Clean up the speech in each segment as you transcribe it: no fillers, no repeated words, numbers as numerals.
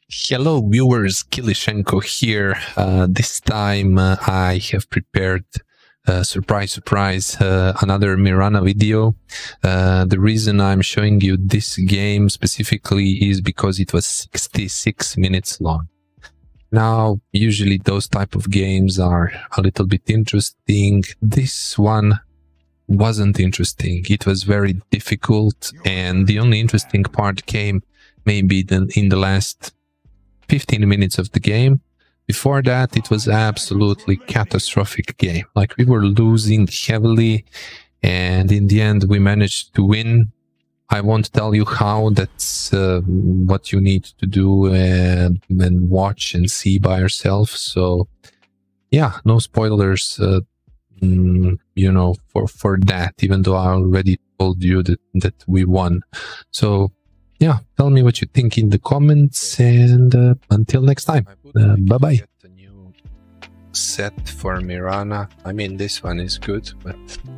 Hello viewers, Kilishenko here. This time I have prepared, surprise, another Mirana video. The reason I'm showing you this game specifically is because it was 66 minutes long. Now, usually those type of games are a little bit interesting. This one wasn't interesting. It was very difficult, and the only interesting part came maybe in the last 15 minutes of the game. Before that, it was absolutely catastrophic game. Like, we were losing heavily, and in the end we managed to win. I won't tell you how. That's what you need to do and watch and see by yourself. So yeah, no spoilers, you know, for that, even though I already told you that we won. So yeah, tell me what you think in the comments, and until next time, bye-bye. A new set for Mirana. I mean, this one is good, but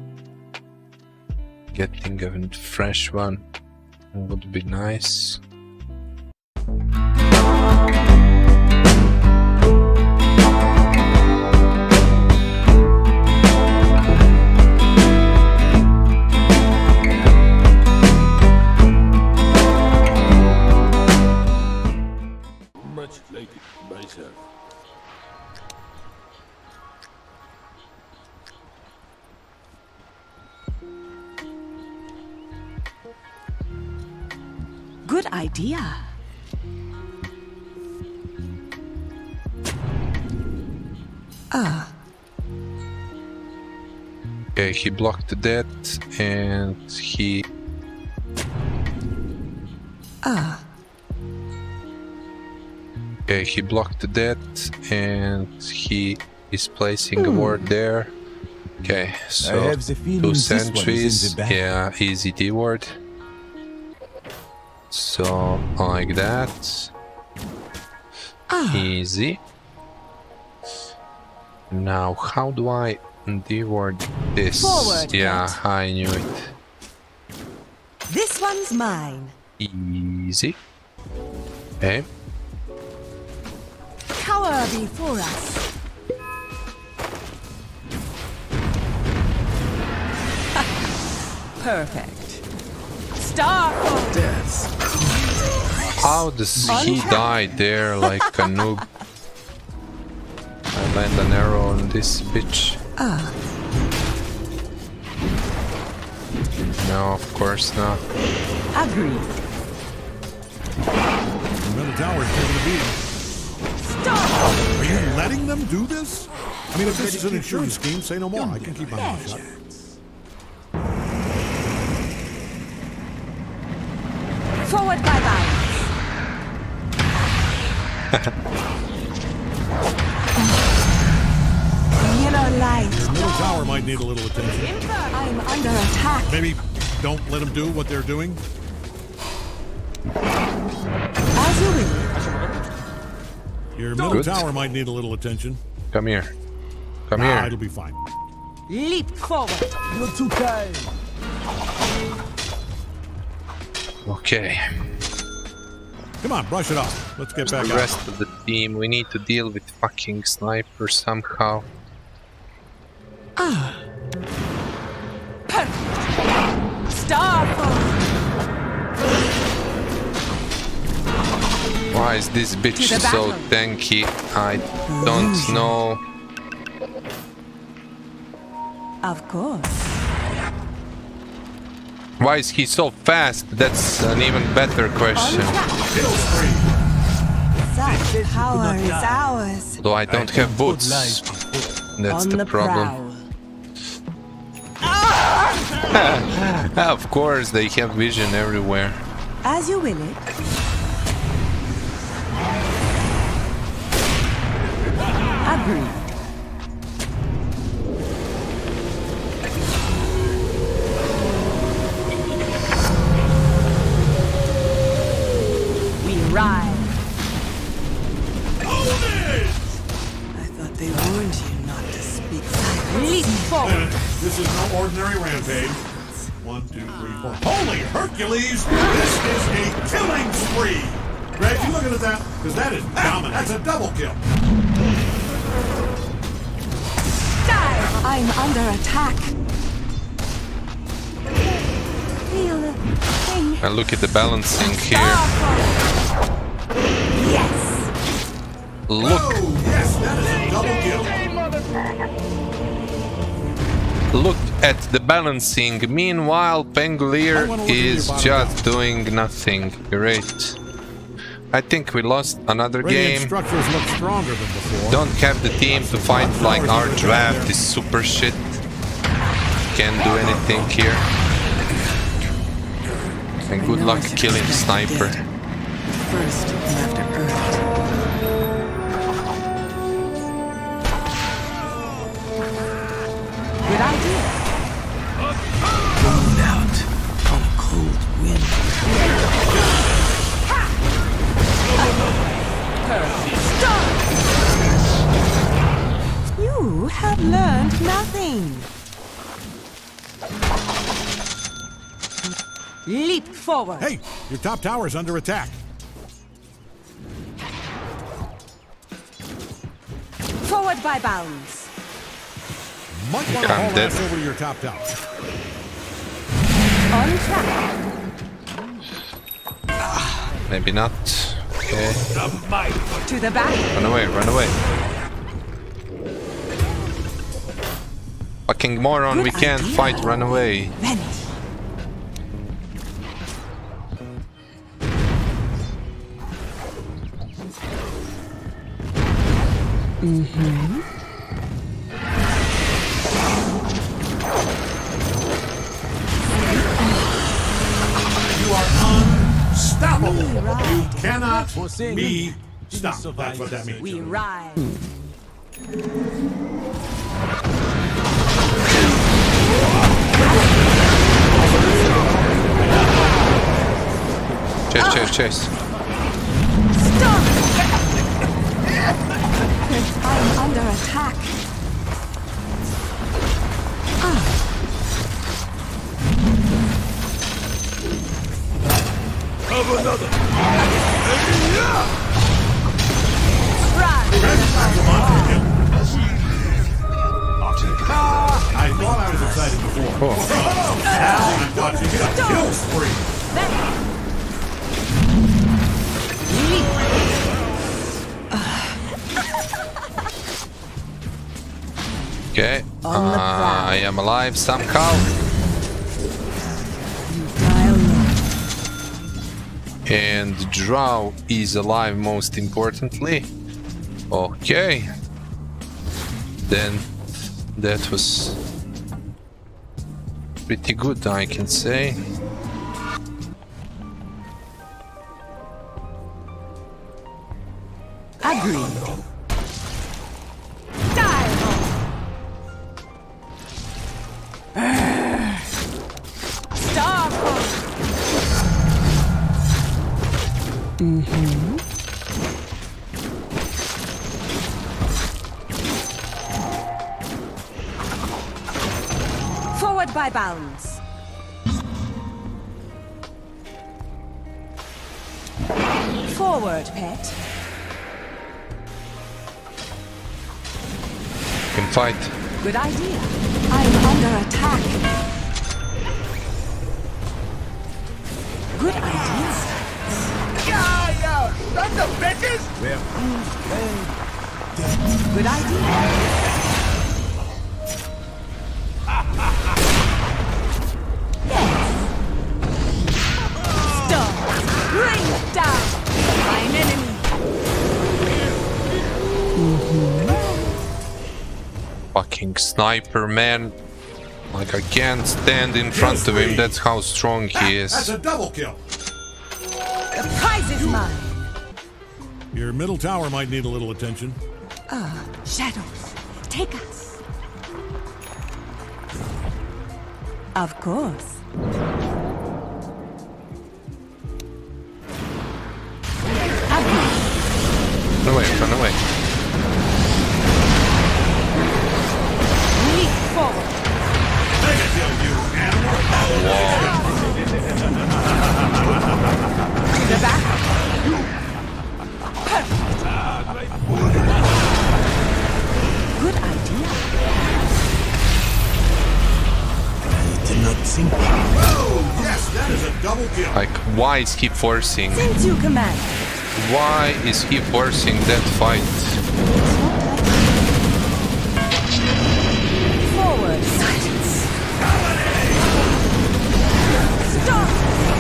getting a fresh one would be nice. Much like it myself. Good idea. Okay, he blocked that, and he... Okay, he blocked that, and he is placing a ward there. Okay, so 2 sentries, yeah, easy D ward. So, like that. Easy. Now, how do I D-ward this? Forward, yeah, Cat. I knew it. This one's mine. Easy. Okay. Cower before us. Perfect. Starfall. How does he die there like a noob? I land an arrow on this bitch. No, of course not. Agreed. The middle tower is taking a beating. Stop. Are you letting them do this? I mean, if this is an insurance scheme, say no more. I can keep my mouth shut. Forward bye-bye. Yellow light. The middle tower might need a little attention. I'm under attack. Maybe don't let them do what they're doing. As you will. Your middle Good. tower might need a little attention. Come here. Come Nah, here. it'll be fine. Leap forward. You're too kind. Okay. Come on, brush it off. Let's get back The out. rest of the team, we need to deal with fucking sniper somehow. Starfall. Why is this bitch To the so battle. tanky? I don't know. Of course. Why is he so fast? That's an even better question. Such power is ours. Though I don't have boots. That's On the problem. prowl. Of course, they have vision everywhere. As you will it. Agreed. We ride. I thought they warned you not to speak silence. Leap forward. This is no ordinary rampage. 1, 2, 3, 4. Holy Hercules! This is a killing spree! Greg, you looking at that? Because that is dominant. That's a double kill. I'm under attack. Feel the thing. And look at the balancing here. Yes. Look, Oh, yes, that is a double kill. look at the balancing. Meanwhile, Pengolier is just doing nothing. Great. I think we lost another Radiant game. structures look stronger than before. Don't have the team to fight like our draft is super shit. Can't do anything here. And good luck killing Sniper. First, you have to earn it. Good idea. Blown out on a cold wind. You have learned nothing. Leap forward. Hey, your top tower's under attack. Forward by bounds. Might want to I'm haul dead. ass over to your top tower. On track. Maybe not. Okay. To the back. Run away, run away. Fucking moron, Good we can't idea. fight, run away. Vent. You are unstoppable. Right. You cannot Hossein, be you stopped. survive That's what that means. We ride. Chase, chase, chase. Stop! I'm under attack. I thought I was excited before. Now I'm watching it a kill spree. Okay. I am alive somehow. Dial low. And Drow is alive most importantly. Okay. Then that was pretty good, I can say. Agreed. Dial. Stop. Forward by bounds. Forward, pet. Can fight. Good idea. I'm under attack. Good idea. Good idea. Stop. Bring it down. I'm enemy. Fucking Sniper, man. Like I can't stand in front of him, that's how strong he That's is. a double kill. The prize is mine. Your middle tower might need a little attention. Shadows, take us. Of course. Run away, run away. Leap forward. Mega kill, you animal. To the back. Good idea. I did not think. Oh, yes, that is a double kill. Like, why is he forcing? Since you command. Why is he forcing that fight? Forward. Silence. Stop.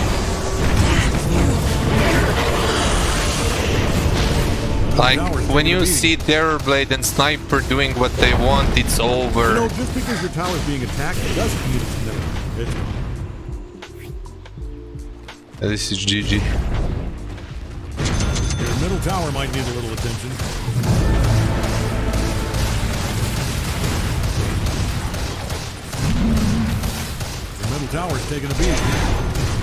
Like, when you see Terrorblade and Sniper doing what they want, it's over. No, just because your tower is being attacked doesn't mean it's never. This is GG. Your middle tower might need a little attention. The middle tower's taking a beating.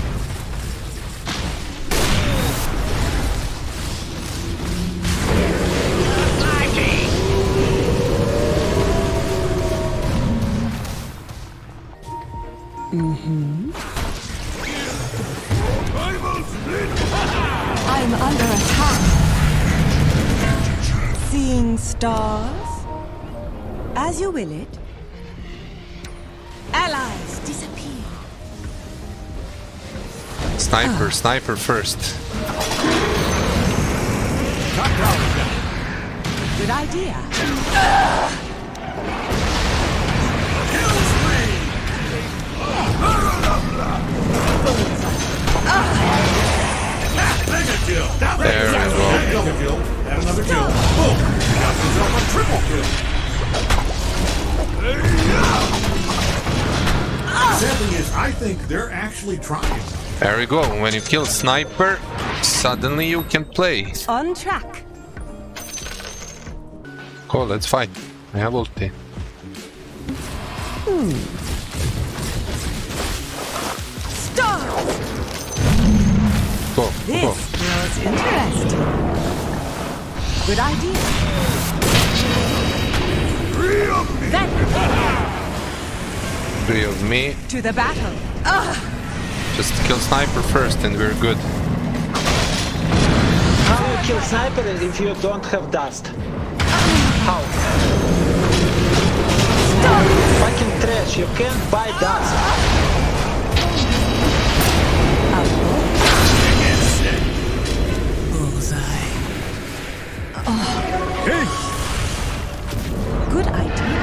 I'm under attack. Seeing stars? As you will it. Allies disappear. Sniper, Sniper first. Top tower's down. Good idea. Mega kill. There we go. Double kill. And another kill. Boom. Got yourself a triple kill. Sad thing is, I think they're actually trying. There we go. When you kill Sniper, suddenly you can play. On track. Cool, let's fight. I have ulti. Stars. Go, This go. was interesting. Good idea. Then Three of me. to the battle. Just kill Sniper first and we're good. How you kill Sniper if you don't have dust? How? Fucking trash, you can't buy dust. Bullseye. Good idea.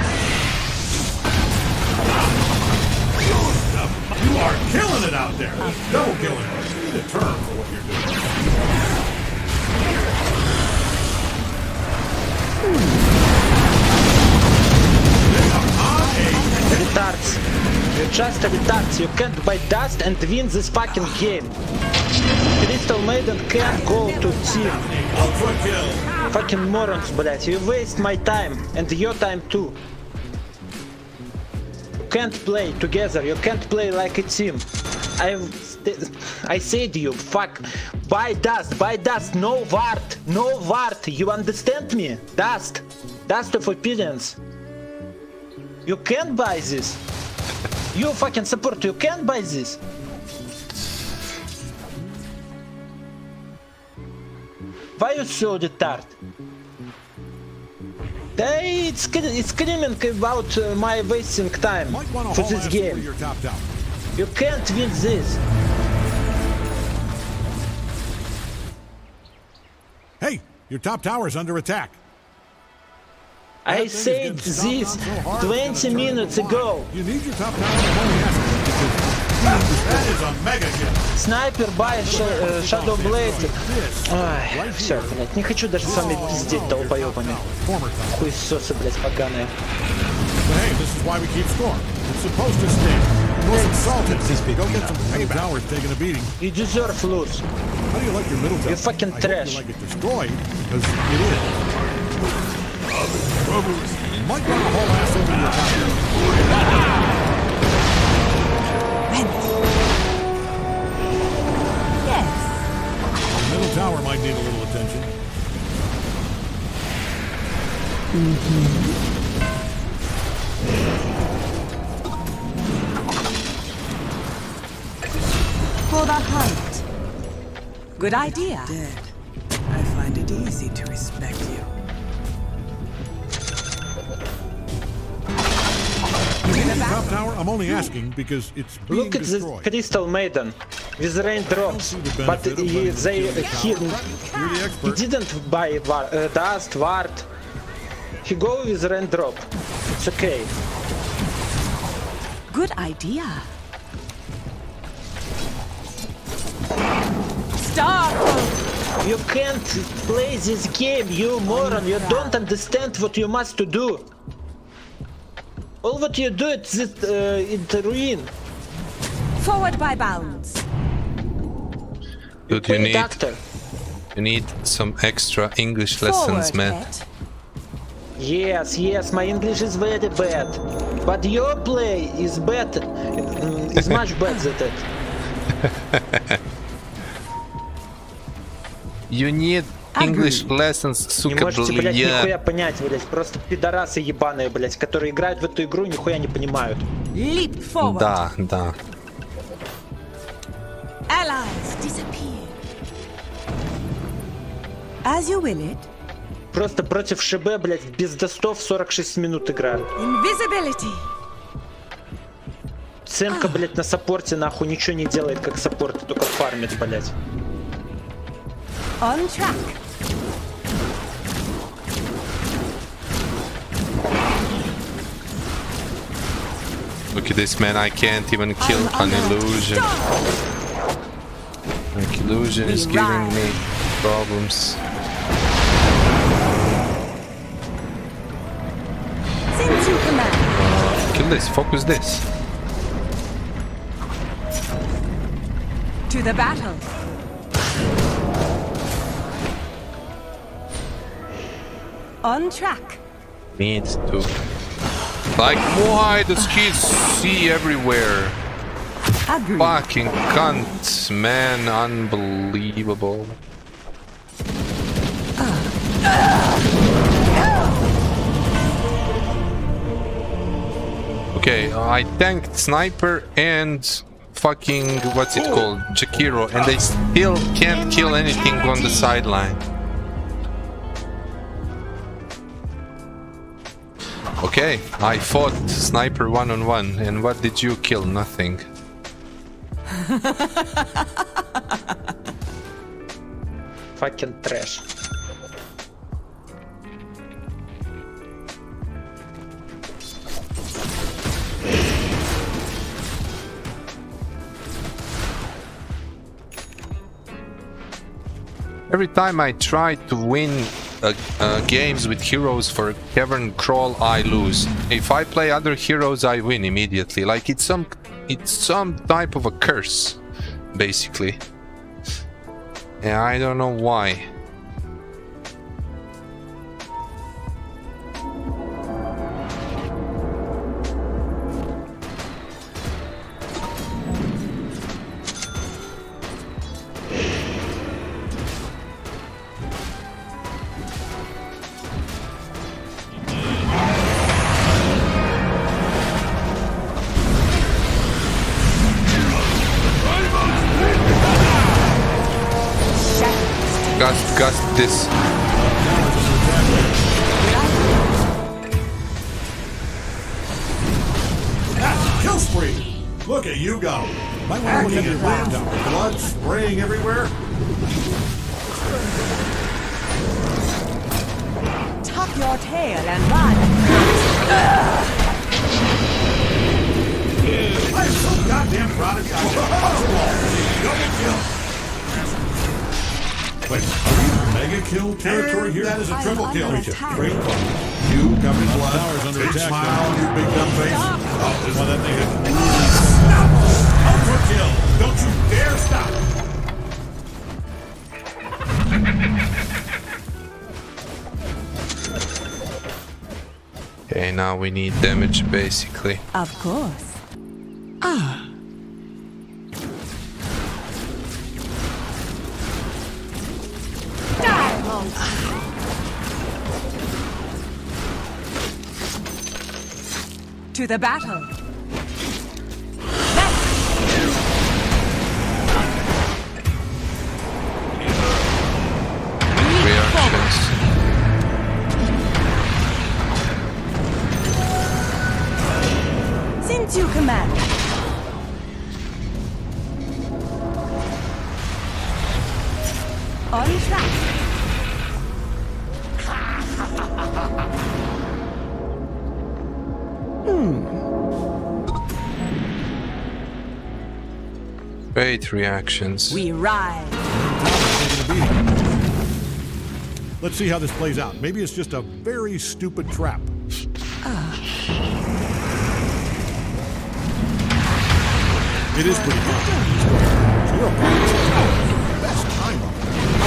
You are killing it out there. Double killing. You need a term for what you're doing. Retards. You're just retards. You can't buy dust and win this fucking game. Crystal Maiden can't go to team. Ultra kill. Fucking morons, блять. You waste my time and your time too. You can't play together. You can't play like a team. I said you, fuck. Buy dust, no ward, no ward. You understand me? Dust of opinions. You can't buy this. You fucking support, you can't buy this. Why you so retarded? It's screaming about my wasting time Might want to for haul this ass game. over your top tower. You can't win this. Hey, your top tower's under attack. I That thing is said getting stomped this on so hard, it's 20 gonna turn minutes into ago. wine. You need your top tower to only ask that is a mega kill. Снайпер бай Shadow Blade. Ай, все, блядь, не хочу даже с вами пиздеть толпоёбами. Хуесосы, блядь, поганые. But hey, this is why we keep score. It's supposed to stay. You're insulted. Go get some middle towers taking a beating. You deserve lose. How do you like your middle tower? You fucking I hope trash. you like it destroyed, because it is. You might want to haul ass over your top tower. Yes. The middle tower might need a little attention. For the hunt. Good idea. Dead. I find it easy to respect you. tower? I'm only asking because it's being Look at this destroyed. Crystal Maiden with raindrops, but he didn't buy Dust, Ward. He go with raindrop. It's okay. Good idea. Stop! You can't play this game, you moron. You don't understand what you must to do. All what you do is it ruin. Forward by bounds. Dude, you need some extra English lessons, Forward, man. pet. Yes, my English is very bad, but your play is better. Is much better than that. You need English lessons, Не сука, можете, блядь, блядь. нихуя понять, блядь. Просто пидорасы ебаные, блядь, которые играют в эту игру, нихуя не понимают. Leap forward. Да, да. Allies disappear. As you will it. Просто против ШБ, блядь, без достов 46 минут играют. Invisibility. Цемка, блядь, на саппорте нахуй ничего не делает, как саппорт, только фармит, блядь. On track. Look at this, man. I can't even kill an illusion. Like, illusion is giving me problems. Since you command. Kill this. Focus this. To the battle. On track. Need to. Like, why does he see everywhere? Agree. Fucking cunt, man. Unbelievable. Okay, I tanked Sniper and fucking, what's it called, Jakiro, and they still can't kill anything on the sideline. Okay, I fought Sniper one-on-one, and what did you kill? Nothing. Fucking trash. Every time I try to win games with heroes for Cavern Crawl, I lose. If I play other heroes, I win immediately. Like, it's some type of a curse, basically. Yeah, I don't know why. Gust this. Kill spree! Look at you go! Might want to look at your blood spraying everywhere. Tuck your tail and run. I'm so goddamn proud of you. Double kill! Wait, are we in mega kill territory here? That is a triple kill. Great fun. You covered in blood. Tower's under attack. Smile, you big dumb face. Oh, this one that thing is... Ultra kill. Don't you dare stop. Okay, now we need damage, basically. Of course. To the battle. Reactions. Since you Great reactions. We ride. Let's see how this plays out. Maybe it's just a very stupid trap. It is pretty fun. Your opponent's best time on it.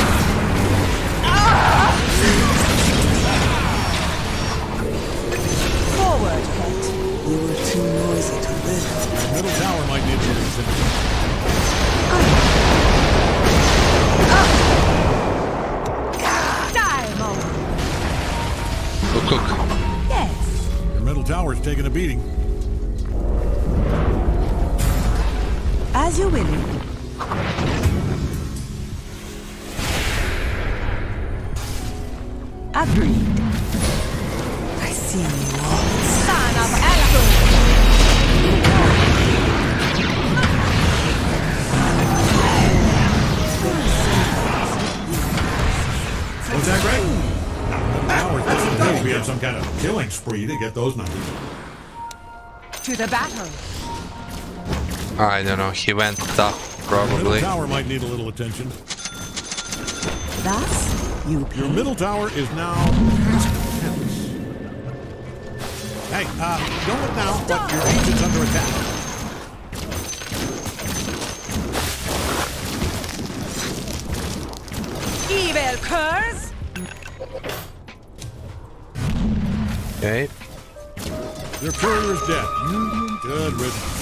Forward, pet. You were too noisy to live. The middle tower might need a little attention. Cook. Yes. Your middle tower's taking a beating. As you willing. Agreed. I see you all. Son of Alakun. Was that great? Tower's disappeared. We had some kind of killing spree to get those numbers. To the battle. I don't know, he went up, Middle probably. tower might need a little attention. Thus, you pay. Your middle tower is now past tense. Hey, don't look now, but your agent's under attack. Evil curs. Okay. Your courier's dead. Good riddance.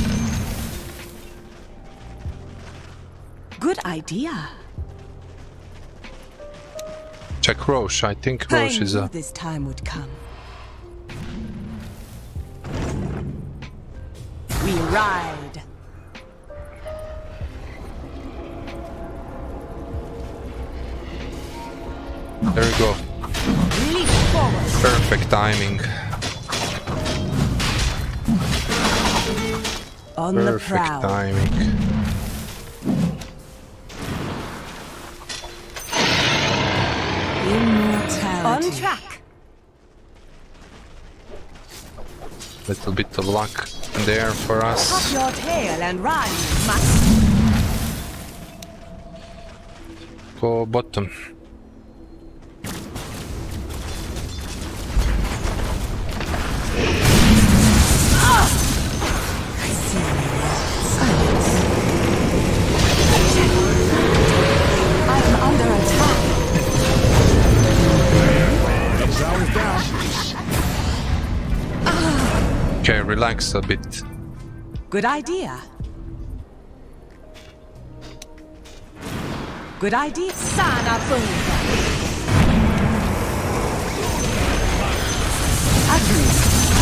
Good idea. Check Roche. I think I Roche is knew a... this time would come. We ride. There we go. Leap forward. Perfect timing. On the Perfect prowl. timing. On Immortality. track. Little bit of luck there for Pop us. your tail and run, must. Go bottom. I'm under attack. Middle tower's down. Okay, relax a bit. Good idea. Good idea. Sana Bunga. Agreed.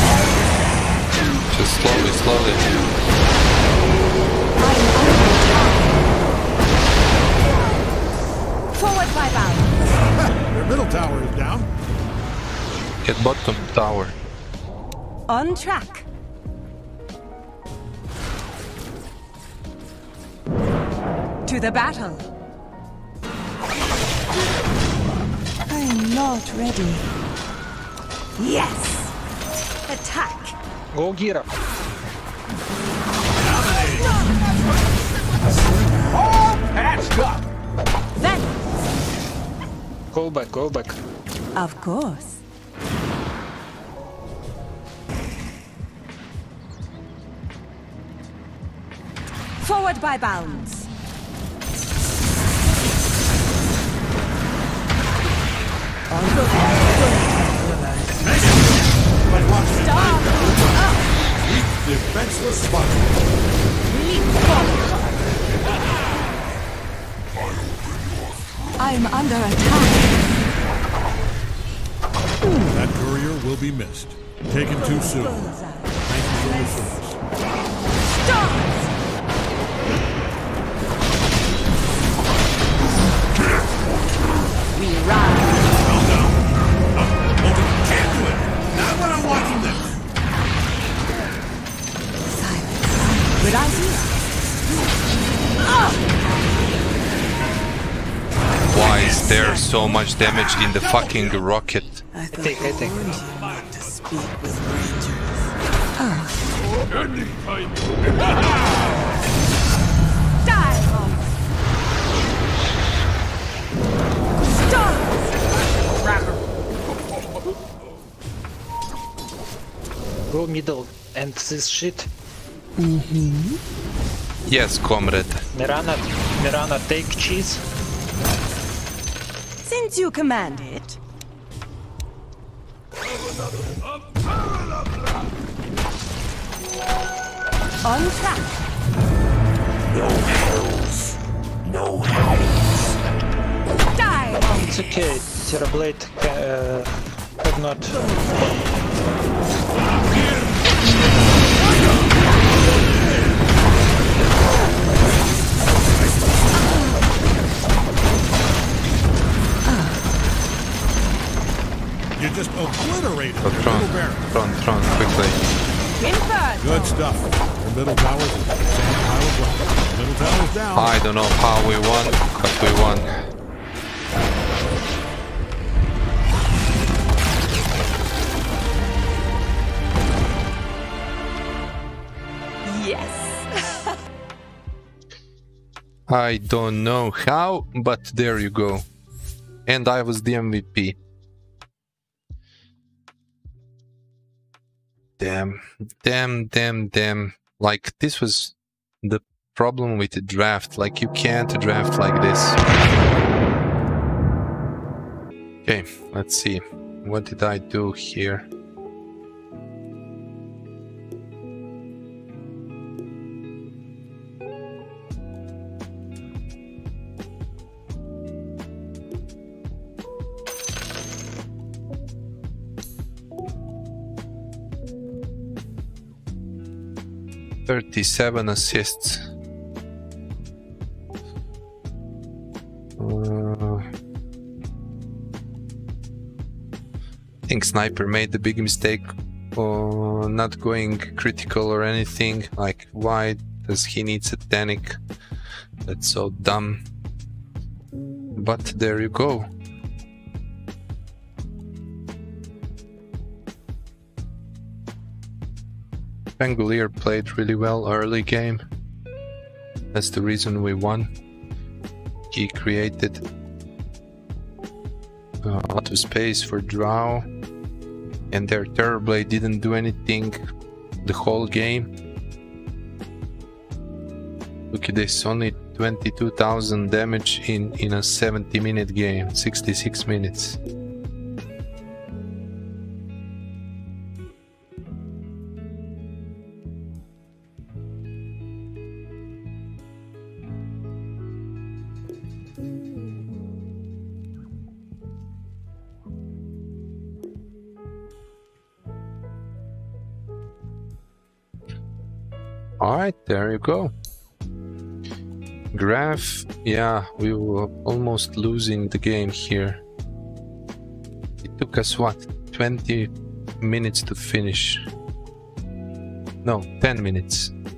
Just slowly, slowly. I'm under attack. Forward by bound. Your middle tower is down. Get bottom tower. On track. To the battle. I'm not ready. Yes! Attack! Go Gira. Then, Go back, go back. of course. Forward by bounds. But watch this. Stop! Defenseless spot. Leap forward. I'm under attack. That courier will be missed. Taken too soon. Bullseye. Thank you for your service. Stars! We ride. Can't do it. Not when I'm watching this. Silence. Good idea. Why is there so much damage in the fucking rocket? I thought Take, they I take. warned you not to speak with strangers. Die! Go middle and this shit. Yes, comrade. Mirana, take cheese. Since you command it. On track. No hells. Die! It's okay. Terrorblade could not. You just obliterated So their Tron, middle barracks. Tron, quickly. Inferno! Good stuff. Your middle tower's in the same pile of rubble. Middle tower's down. I don't know how we won, but we won. Yes! I don't know how, but there you go. And I was the MVP. Damn. Like, this was the problem with the draft. Like, you can't draft like this. Okay, let's see. What did I do here? "37 assists. I think Sniper made the big mistake not going critical or anything. Like, why does he need Satanic? That's so dumb. But there you go. Pangolier played really well early game. That's the reason we won. He created a lot of space for Drow, and their Terrorblade didn't do anything the whole game. Look at this, only 22,000 damage in a 70-minute game, 66 minutes. Alright, there you go. Graph, yeah, we were almost losing the game here. It took us, what, 20 minutes to finish? No, 10 minutes.